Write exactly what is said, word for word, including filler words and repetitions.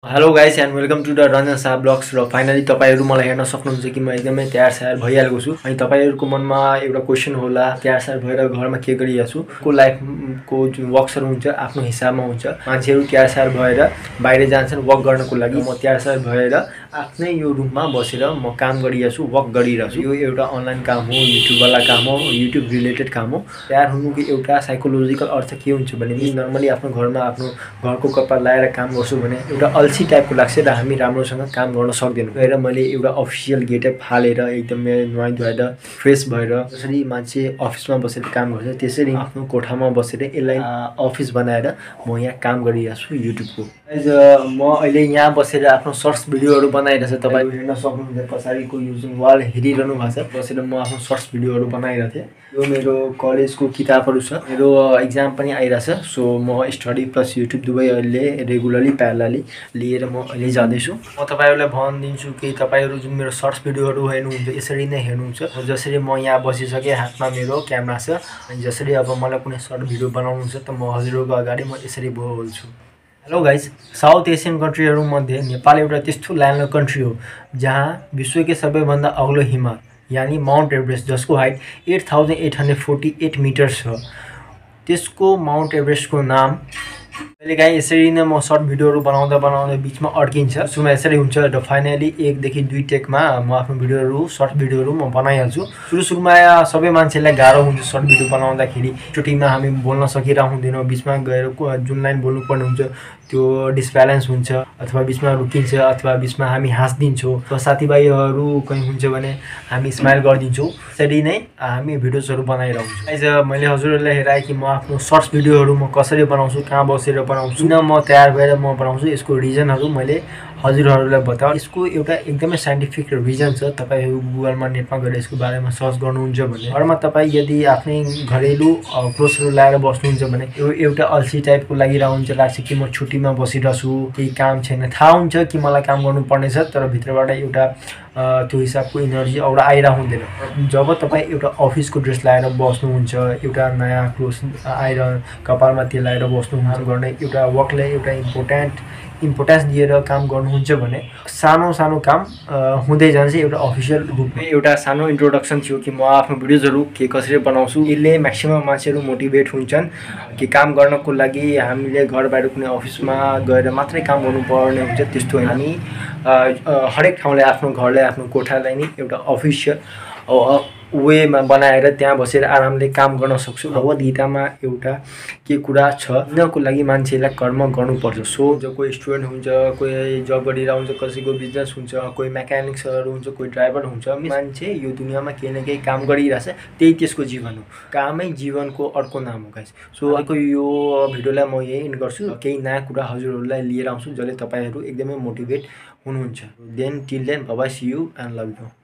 Hello guys and welcome to the Ranjan Shah blogs. र finally तपाईँहरू मलाई हेर्न सक्नुहुन्छ कि म एकदमै तयार स्याहार भइहालेको छु। अनि तपाईँहरूको मनमा एउटा क्वेसन होला, तयार स्याहार भएर घरमा के गरिरहेको छु। को लाइफको जुन वर्क्सहरू हुन्छ आफ्नो हिसाबमा हुन्छ। मान्छेहरू तयार स्याहार भएर बाहिर जान्छन् वर्क गर्नको लागि। म तयार स्याहार भएर आफ्नै यो रुममा बसेर म काम गरिरहेको छु, वर्क गरिरहेको छु। यो एउटा अनलाइन काम हो, युट्युबवाला काम हो, युट्युब रिलेटेड काम हो। तयार हुनुको एउटा साइकोलोजिकल अर्थ के हुन्छ भने नर्मली आफ्नो घरमा आफ्नो घरको कपडा लगाएर काम गर्छु भने एउटा अल्छी टाइपको लाग्छ र हामी राम्रोसँग काम गर्न सक्दैनौँ। भएर मैले एउटा अफिसियल गेटअप हालेर एकदमै नुहाइ धुवाएर फ्रेस भएर जसरी मान्छे अफिसमा बसेर काम गर्छ त्यसरी आफ्नो कोठामा बसेर यसलाई अफिस बनाएर म यहाँ काम गरिरहेको छु युट्युबको। म अहिले यहाँ बसेर आफ्नो सर्ट्स भिडियोहरू बनाइरहेको छु। तपाईँहरू हेर्न सक्नुहुन्छ पछाडिको यो जुन वाल हेरिरहनु भएको छ, बसेर म आफ्नो सर्ट्स भिडियोहरू बनाइरहेको थिएँ। यो मेरो कलेजको किताबहरू छ, मेरो एक्जाम पनि आइरहेछ। सो म स्टडी प्लस युट्युब दुवै अहिले रेगुलरली प्यारलली लिएर म अहिले जाँदैछु। म तपाईँहरूलाई भनिदिन्छु कि तपाईँहरू जुन मेरो सर्ट्स भिडियोहरू हेर्नुहुन्छ यसरी नै हेर्नुहुन्छ। जसरी म यहाँ बसिसकेँ, हातमा मेरो क्यामेरा छ, अनि जसरी अब मलाई कुनै सर्ट भिडियो बनाउनु छ त म हजुरहरूको अगाडि म यसरी बोल्छु। हेलो गाइज, साउथ एसियन कन्ट्रीहरूमध्ये नेपाल एउटा त्यस्तो ल्यान्ड कन्ट्री हो जहाँ विश्वकै सबैभन्दा अग्लो हिमाल यानि माउन्ट एभरेस्ट, जसको height eight thousand eight hundred forty eight metres छ, त्यसको माउन्ट एभरेस्टको नाम कहिलेकाहीँ यसरी नै म सर्ट भिडियोहरू बनाउँदा बनाउँदा बिचमा अड्किन्छ। सुरुमा यसरी हुन्छ र फाइनली एकदेखि दुई टेकमा म आफ्नो भिडियोहरू सर्ट भिडियोहरू म बनाइहाल्छु। सुरु सुरुमा सबै मान्छेलाई गाह्रो हुन्छ सर्ट भिडियो बनाउँदाखेरि। एकचोटिमा हामी बोल्न सकिरहेको हुँदैनौँ, बिचमा गएर जुन लाइन बोल्नुपर्ने हुन्छ त्यो डिसब्यालेन्स हुन्छ, अथवा बिचमा रुकिन्छ, अथवा बिचमा हामी हाँसिदिन्छौँ, अथवा साथीभाइहरू कहीँ हुन्छ भने हामी स्माइल गरिदिन्छौँ। त्यसरी नै हामी भिडियोजहरू बनाइरहन्छौँ। आज मैले हजुरहरूलाई हेराएँ कि म आफ्नो सर्ट्स भिडियोहरू म कसरी बनाउँछु, कहाँ बसेर बनाउँछु, किन म तयार भएर म बनाउँछु, यसको रिजनहरू मैले हजुरहरूलाई बताऊ। यसको एउटा एकदमै साइन्टिफिक रिजन छ। तपाईँहरू गुगलमा नेटमा गएर यसको बारेमा सर्च गर्नुहुन्छ भने घरमा तपाईँ यदि आफ्नै घरेलु क्लोथ्सहरू लगाएर बस्नुहुन्छ भने यो एउटा अल्छी टाइपको लागिरहेको हुन्छ, लाग्छ कि म छुट्टीमा बसिरहेको छु, केही काम छैन। थाहा हुन्छ कि मलाई काम गर्नुपर्ने छ, तर भित्रबाट एउटा त्यो हिसाबको इनर्जी एउटा आइरहेको हुँदैन। जब तपाईँ एउटा अफिसको ड्रेस लगाएर बस्नुहुन्छ, एउटा नयाँ क्लोथ्स आएर कपालमा तेल लगाएर बस्नुहुन्छ, गर्ने एउटा वर्कलाई एउटा इम्पोर्टेन्ट इम्पोर्टेन्स दिएर काम गर्नुहुन्छ भने सानो सानो काम हुँदै जान्छ एउटा अफिसियल रूपमा। एउटा सानो इन्ट्रोडक्सन थियो कि म आफ्नो भिडियोजहरू के कसरी बनाउँछु। यसले म्याक्सिमम मान्छेहरू मोटिभेट हुन्छन् कि काम गर्नको लागि हामीले घर बाहिर कुनै अफिसमा गएर मात्रै काम गर्नुपर्ने हुन्छ, त्यस्तो होइन। हामी हरेक ठाउँलाई आफ्नो घरलाई आफ्नो कोठालाई नि एउटा अफिसियल वेमा बनाएर त्यहाँ बसेर आरामले काम गर्न सक्छु। भगवत गीतामा एउटा के कुरा छ, यिनीहरूको लागि मान्छेलाई कर्म गर्नुपर्छ। सो जो कोही स्टुडेन्ट हुन्छ, कोही जब गरिरहेको हुन्छ, कसैको बिजनेस हुन्छ, कोही मेकानिक्सहरू हुन्छ, कोही ड्राइभर हुन्छ, मान्छे यो दुनियाँमा केही न केही काम गरिरहेछ, त्यही त्यसको जीवन हो। कामै जीवनको अर्को नाम हो गाइस। सो अर्को यो भिडियोलाई म यही एन्ड गर्छु। केही नयाँ कुरा हजुरहरूलाई लिएर आउँछु जसले तपाईँहरू एकदमै मोटिभेट हुनुहुन्छ। Then till then bye bye, see you and love you.